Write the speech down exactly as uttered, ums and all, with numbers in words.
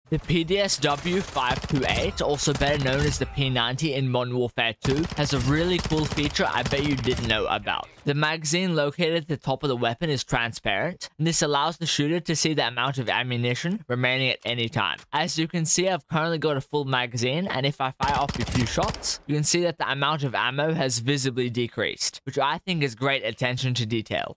The P D S W five two eight, also better known as the P ninety in Modern Warfare two, has a really cool feature I bet you didn't know about. The magazine located at the top of the weapon is transparent, and this allows the shooter to see the amount of ammunition remaining at any time. As you can see, I've currently got a full magazine, and if I fire off a few shots, you can see that the amount of ammo has visibly decreased, which I think is great attention to detail.